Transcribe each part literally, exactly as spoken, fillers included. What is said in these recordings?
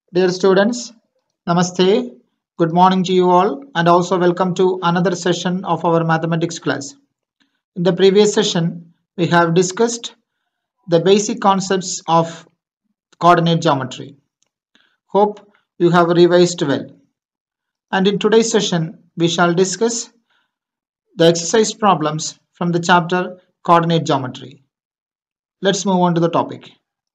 Dear students, Namaste, good morning to you all, and also welcome to another session of our mathematics class. In the previous session, we have discussed the basic concepts of coordinate geometry. Hope you have revised well. And in today's session, we shall discuss the exercise problems from the chapter coordinate geometry. Let's move on to the topic.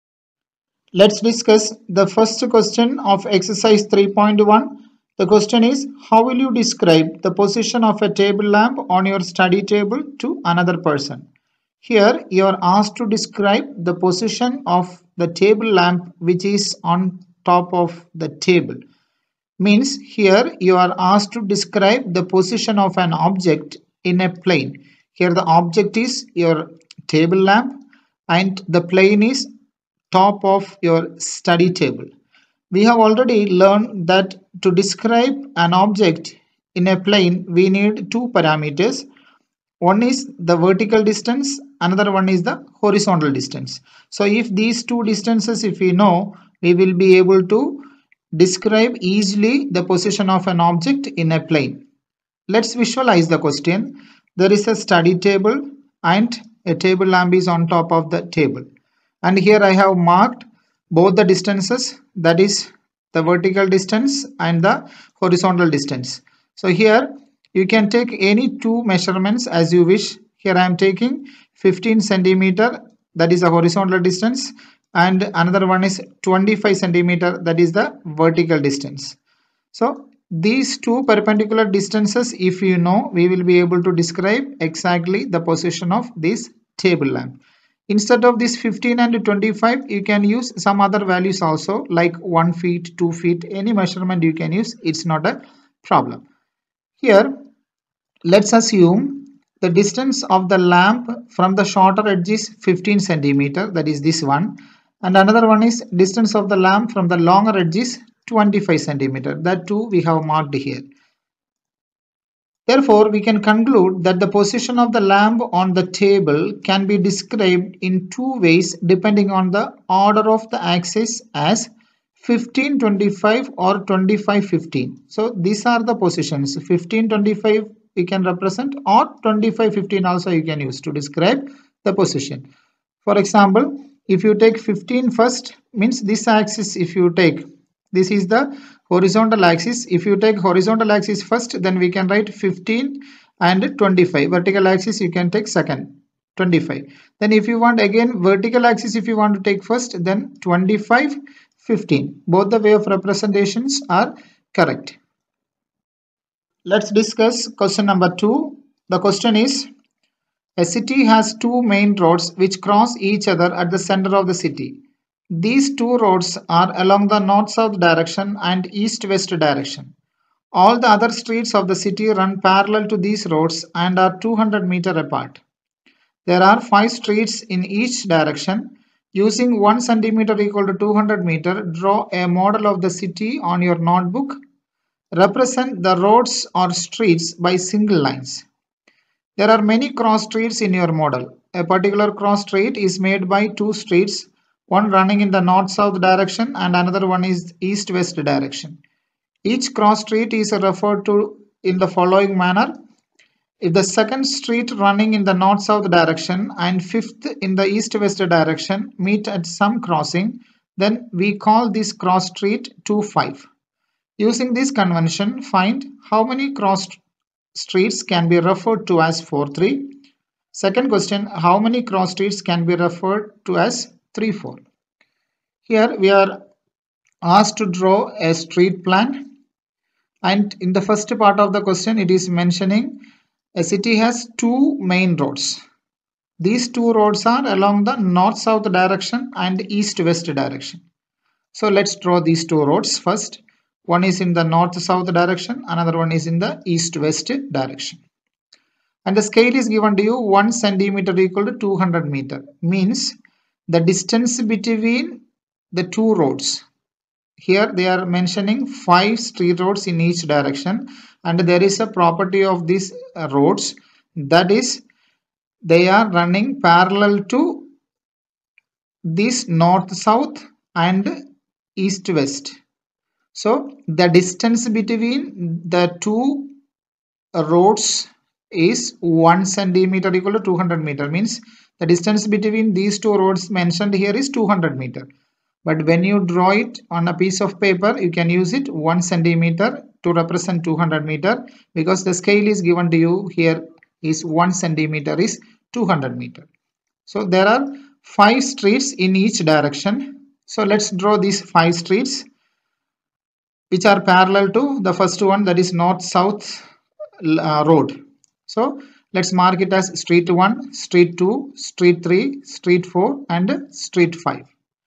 Let's discuss the first question of exercise three point one. The question is, how will you describe the position of a table lamp on your study table to another person? Here you are asked to describe the position of the table lamp which is on top of the table. Means here you are asked to describe the position of an object in a plane. Here the object is your table lamp and the plane is top of your study table. We have already learned that to describe an object in a plane, we need two parameters. One is the vertical distance, another one is the horizontal distance. So if these two distances, if we know, we will be able to describe easily the position of an object in a plane. Let's visualize the question. There is a study table and a table lamp is on top of the table. And here I have marked both the distances, that is the vertical distance and the horizontal distance. So here you can take any two measurements as you wish. Here I am taking fifteen centimeter, that is the horizontal distance, and another one is twenty-five centimeter, that is the vertical distance. So these two perpendicular distances, if you know, we will be able to describe exactly the position of this table lamp. Instead of this fifteen and twenty-five, you can use some other values also, like one feet, two feet, any measurement you can use. It's not a problem. Here, let's assume the distance of the lamp from the shorter edge is fifteen centimeter, that is this one, and another one is distance of the lamp from the longer edge is twenty-five centimeter. That too we have marked here. Therefore, we can conclude that the position of the lamp on the table can be described in two ways depending on the order of the axis as fifteen twenty-five or twenty-five fifteen. So these are the positions. fifteen twenty-five we can represent, or twenty-five fifteen also you can use to describe the position. For example, if you take fifteen first, means this axis, if you take, this is the horizontal axis. If you take horizontal axis first, then we can write fifteen and twenty-five. Vertical axis you can take second, twenty-five. Then if you want again vertical axis, if you want to take first, then twenty-five fifteen. Both the way of representations are correct. Let's discuss question number two. The question is, a city has two main roads which cross each other at the center of the city. These two roads are along the north-south direction and east-west direction. All the other streets of the city run parallel to these roads and are two hundred meters apart. There are five streets in each direction. Using one centimeter equal to two hundred meters, draw a model of the city on your notebook. Represent the roads or streets by single lines. There are many cross streets in your model. A particular cross street is made by two streets, one running in the north-south direction and another one is east-west direction. Each cross street is referred to in the following manner. If the second street running in the north-south direction and fifth in the east-west direction meet at some crossing, then we call this cross street two five. Using this convention, find how many cross streets can be referred to as four three. Second question, how many cross streets can be referred to as three four. Here we are asked to draw a street plan, and in the first part of the question it is mentioning a city has two main roads. These two roads are along the north-south direction and east-west direction. So let's draw these two roads first. One is in the north-south direction, another one is in the east-west direction. And the scale is given to you one centimeter equal to two hundred meters. Means the distance between the two roads. Here they are mentioning five street roads in each direction, and there is a property of these roads, that is they are running parallel to this north-south and east-west. So the distance between the two roads is one centimeter equal to two hundred meter, means the distance between these two roads mentioned here is two hundred meter. But when you draw it on a piece of paper, you can use it one centimeter to represent two hundred meter, because the scale is given to you here is one centimeter is two hundred meter. So there are five streets in each direction. So let's draw these five streets which are parallel to the first one, that is north south uh, road. So let's mark it as street one, street two, street three, street four and street five.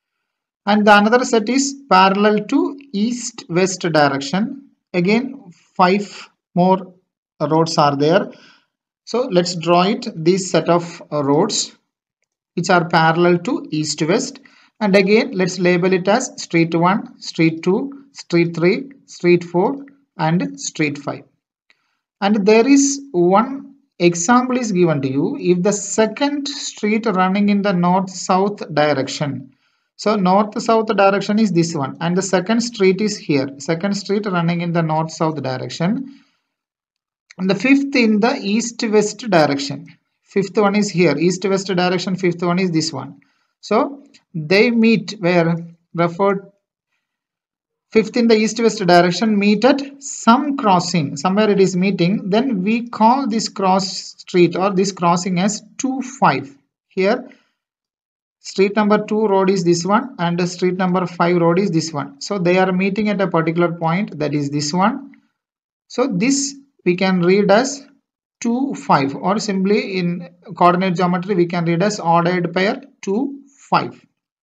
And the another set is parallel to east west direction. Again five more roads are there. So let's draw it, this set of roads which are parallel to east west, and again let's label it as street one, street two, street three, street four and street five. And there is one example is given to you. If the second street running in the north south direction, so north south direction is this one and the second street is here, second street running in the north south direction, and the fifth in the east west direction, fifth one is here, east west direction, fifth one is this one. So they meet where referred, fifth in the east west direction meet at some crossing, somewhere it is meeting, then we call this cross street or this crossing as two five. Here street number two road is this one and the street number five road is this one. So they are meeting at a particular point, that is this one. So this we can read as two five, or simply in coordinate geometry we can read as ordered pair two five.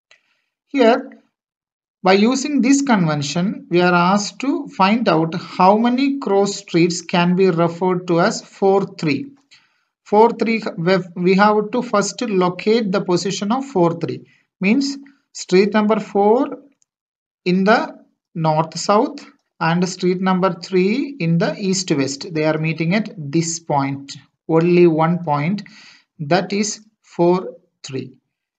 Here by using this convention we are asked to find out how many cross streets can be referred to as four three. four three we have to first locate the position of four three, means street number four in the north south and street number three in the east west, they are meeting at this point, only one point, that is four three.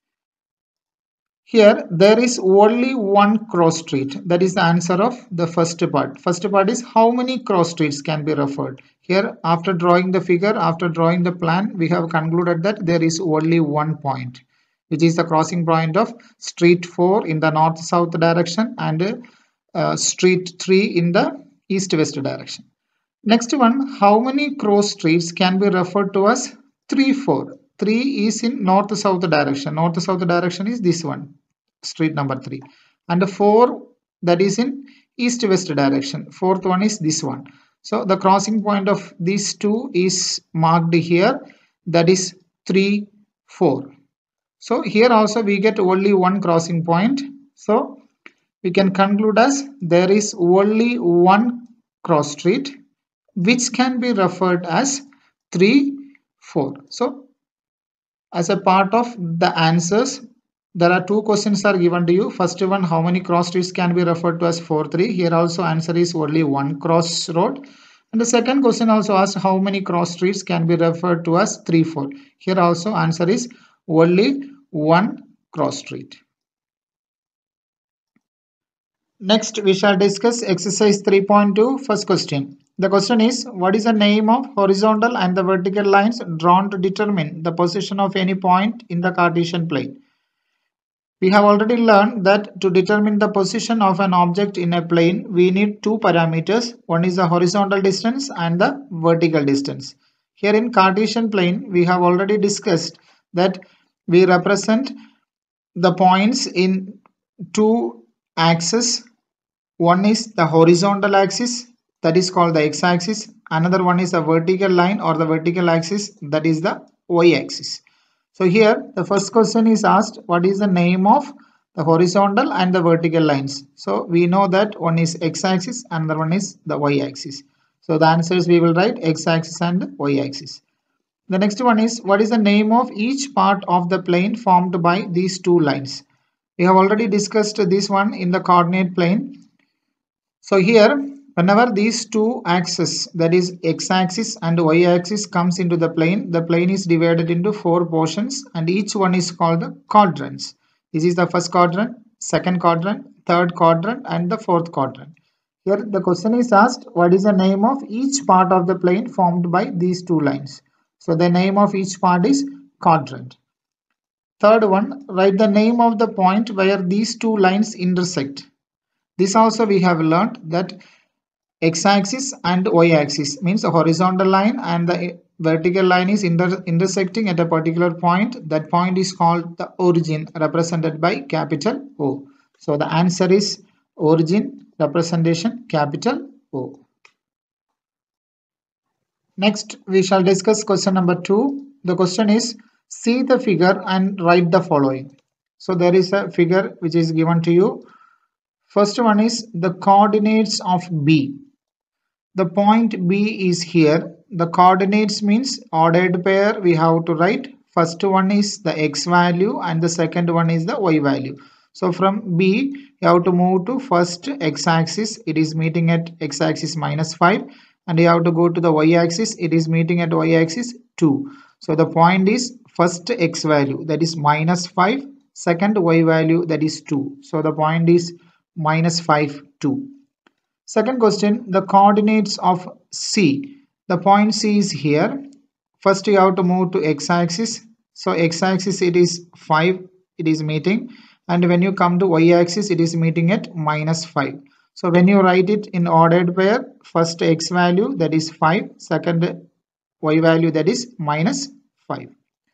Here there is only one cross street, that is the answer of the first part. First part is how many cross streets can be referred. Here after drawing the figure, after drawing the plan, we have concluded that there is only one point, which is the crossing point of street four in the north south direction and uh, street three in the east west direction. Next one, how many cross streets can be referred to as three four. three is in north south direction, north south direction is this one, street number three, and four that is in east west direction, fourth one is this one. So the crossing point of these two is marked here, that is three four. So here also we get only one crossing point, so we can conclude as there is only one cross street which can be referred as three four. So as a part of the answers, there are two questions are given to you. First one, how many cross streets can be referred to as four three. Here also answer is only one cross road. And the second question also asks how many cross streets can be referred to as three four. Here also answer is only one cross street. Next we shall discuss exercise three point two. First question. The question is, what is the name of horizontal and the vertical lines drawn to determine the position of any point in the Cartesian plane? We have already learned that to determine the position of an object in a plane, we need two parameters. One is the horizontal distance and the vertical distance. Here in Cartesian plane, we have already discussed that we represent the points in two axes. One is the horizontal axis, that is called the x-axis. Another one is the vertical line or the vertical axis, that is the y-axis. So here the first question is asked, what is the name of the horizontal and the vertical lines? So we know that one is x-axis, another one is the y-axis. So the answers we will write x-axis and y-axis. The next one is, what is the name of each part of the plane formed by these two lines? We have already discussed this one in the coordinate plane. So here, whenever these two axes, that is x-axis and y-axis, comes into the plane, the plane is divided into four portions and each one is called the quadrants. This is the first quadrant, second quadrant, third quadrant and the fourth quadrant. Here the question is asked, what is the name of each part of the plane formed by these two lines? So the name of each part is quadrant. Third one, write the name of the point where these two lines intersect. This also we have learned that x-axis and y-axis means the horizontal line and the vertical line is inter intersecting at a particular point. That point is called the origin, represented by capital O. So the answer is origin, representation capital O. Next we shall discuss question number two. The question is, see the figure and write the following. So there is a figure which is given to you. First one is the coordinates of B. The point B is here. The coordinates means ordered pair we have to write. First one is the x value and the second one is the y value. So from B you have to move to first x-axis. It is meeting at x-axis minus five, and you have to go to the y-axis. It is meeting at y-axis two. So the point is first x value, that is minus five, second y value, that is two. So the point is minus five, two. Second question, the coordinates of C. The point C is here. First you have to move to x-axis. So x-axis it is five, it is meeting, and when you come to y-axis it is meeting at minus five. So when you write it in ordered pair, first x value, that is five, second y value, that is minus five.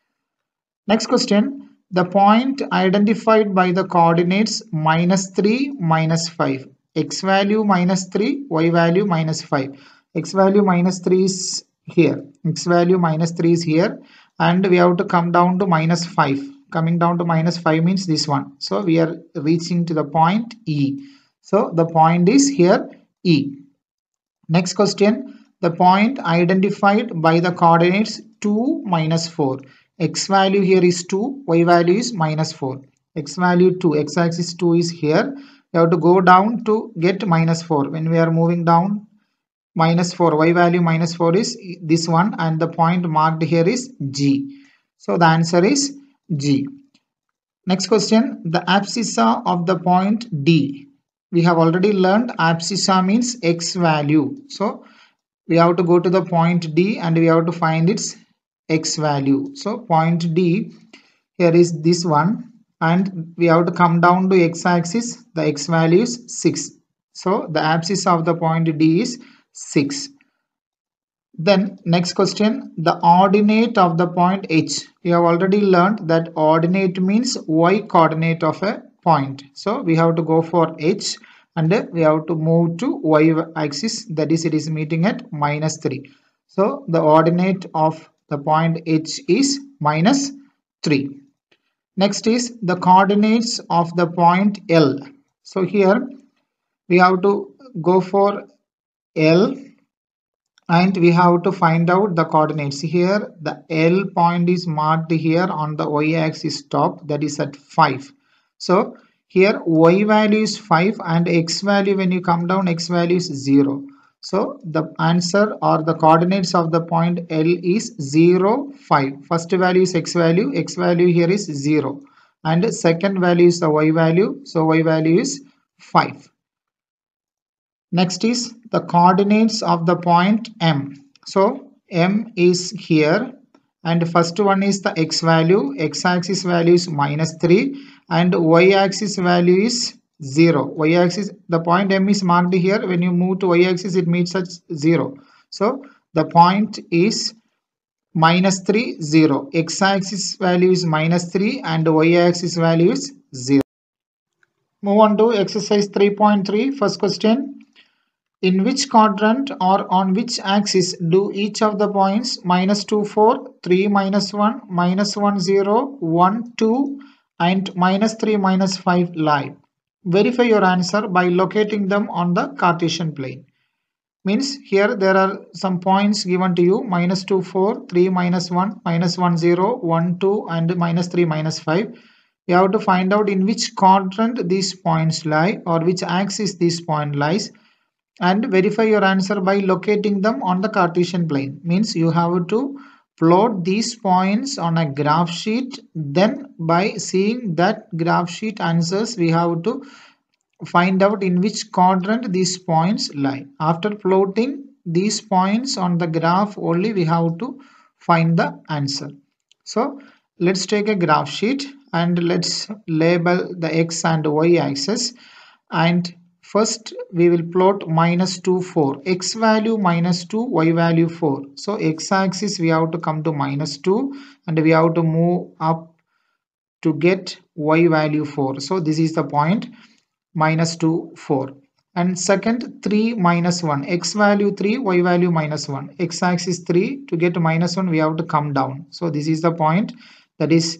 Next question, the point identified by the coordinates minus three, minus five. X value minus three, y value minus five. X value minus three is here. X value minus three is here, and we have to come down to minus five. Coming down to minus five means this one. So we are reaching to the point E. So the point is here E. Next question, the point identified by the coordinates two, minus four. X value here is two, y value is minus four. X value two, x-axis two is here. You have to go down to get minus four. When we are moving down, minus four, y value minus four is this one, and the point marked here is G. So the answer is G. Next question, the abscissa of the point D. We have already learned abscissa means x value. So we have to go to the point D and we have to find its x value. So point D here is this one, and we have to come down to x-axis. The x value is six. So the abscissa of the point D is six. Then next question, the ordinate of the point H. We have already learned that ordinate means y coordinate of a point. So we have to go for H and we have to move to y axis, that is it is meeting at minus three. So the ordinate of the point H is minus three. Next is the coordinates of the point L. So here we have to go for L and we have to find out the coordinates. Here the L point is marked here on the y-axis top, that is at five. So here y value is five and x value, when you come down, x value is zero. So the answer or the coordinates of the point L is zero, five. First value is x value, x value here is zero, and second value is the y value, so y value is five. Next is the coordinates of the point M. So M is here, and first one is the x value, x-axis value is minus three, and y-axis value is zero. Y-axis, the point M is marked here. When you move to y-axis, it meets at zero. So the point is minus three, zero. X-axis value is minus three and y-axis value is zero. Move on to exercise three point three. First question. In which quadrant or on which axis do each of the points minus two, four, three, minus one, minus one, zero, one, two and minus three, minus five lie? Verify your answer by locating them on the Cartesian plane. Means here there are some points given to you, minus two, four, three, minus one, minus one, zero, one, two and minus three, minus five. You have to find out in which quadrant these points lie or which axis this point lies, and verify your answer by locating them on the Cartesian plane. Means you have to plot these points on a graph sheet, then by seeing that graph sheet answers we have to find out in which quadrant these points lie. After plotting these points on the graph only, we have to find the answer. So let's take a graph sheet and let's label the x and y axis, and first we will plot minus two, four, x value minus two, y value four. So x axis we have to come to minus two and we have to move up to get y value four. So this is the point minus two, four. And second, three minus one, x value three, y value minus one, x axis three. To get minus one we have to come down. So this is the point, that is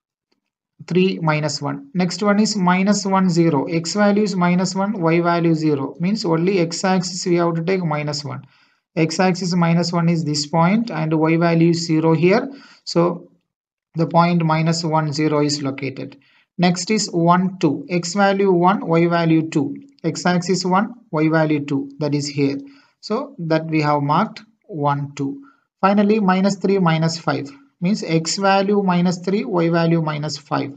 three minus one. Next one is minus one, zero, x value is minus one, y value zero, means only x axis we have to take minus one. X axis minus one is this point and y value is zero here. So the point minus one, zero is located. Next is one, two, x value one, y value two, x axis one, y value two, that is here. So that we have marked one, two. Finally minus three, minus five, means x value minus three, y value minus five.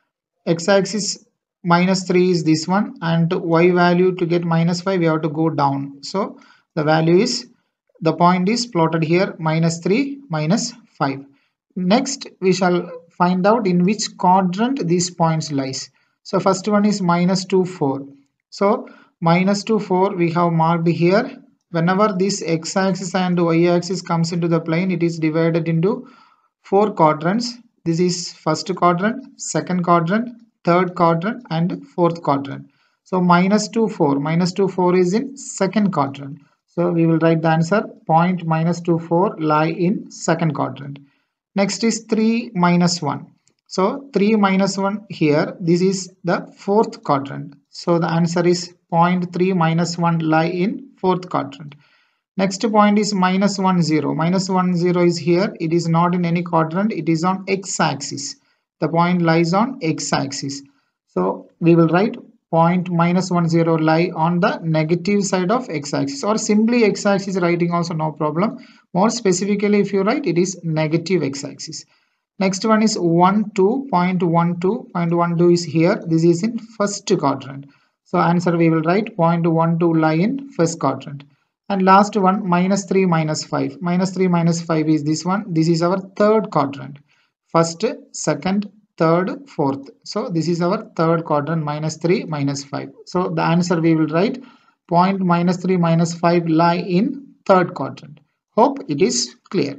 X axis minus three is this one and y value, to get minus five we have to go down. So the value is, the point is plotted here, minus three, minus five. Next we shall find out in which quadrant these points lies. So first one is minus two, four. So minus two, four we have marked here. Whenever this x axis and y axis comes into the plane, it is divided into four quadrants. This is first quadrant, second quadrant, third quadrant and fourth quadrant. So minus two, four, minus two, four is in second quadrant. So we will write the answer, point minus two, four lie in second quadrant. Next is three minus one. So three minus one here, this is the fourth quadrant. So the answer is point three minus one lie in fourth quadrant. Next point is minus one, zero. Minus one, zero is here. It is not in any quadrant. It is on x-axis. The point lies on x-axis. So we will write point minus one, zero lie on the negative side of x-axis, or simply x-axis writing also no problem. More specifically if you write, it is negative x-axis. Next one is one, two, point one two, point one two is here. This is in first quadrant. So answer we will write point one two lie in first quadrant. And last one, minus three, minus five. Minus three, minus five is this one. This is our third quadrant. First, second, third, fourth. So this is our third quadrant, minus three, minus five. So the answer we will write point minus three, minus five lie in third quadrant. Hope it is clear.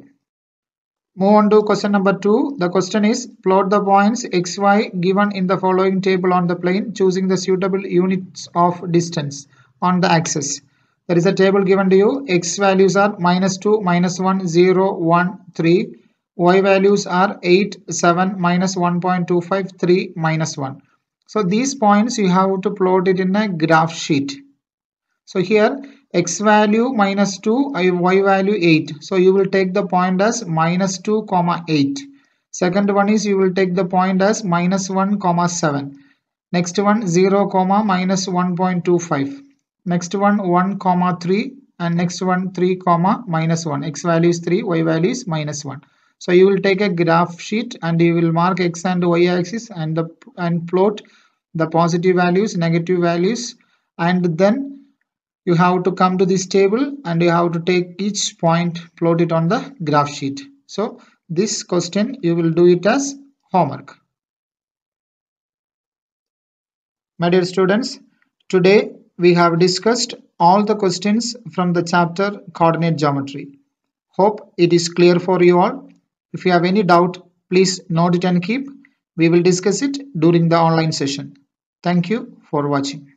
Move on to question number two. The question is, plot the points x, y given in the following table on the plane, choosing the suitable units of distance on the axis. There is a table given to you. X values are minus two, minus one, zero, one, three. Y values are eight, seven, minus one point two five, three, minus one. So these points you have to plot it in a graph sheet. So here x value minus two, y value eight. So you will take the point as minus two comma eight. Second one is you will take the point as minus one comma seven. Next one zero comma minus one point two five. Next one one comma three, and next one three comma minus one. X value is three, y value is minus one. So you will take a graph sheet and you will mark x and y axis and the and plot the positive values, negative values, and then you have to come to this table and you have to take each point, plot it on the graph sheet. So this question you will do it as homework. My dear students, today we have discussed all the questions from the chapter Coordinate Geometry. Hope it is clear for you all. If you have any doubt, please note it and keep. We will discuss it during the online session. Thank you for watching.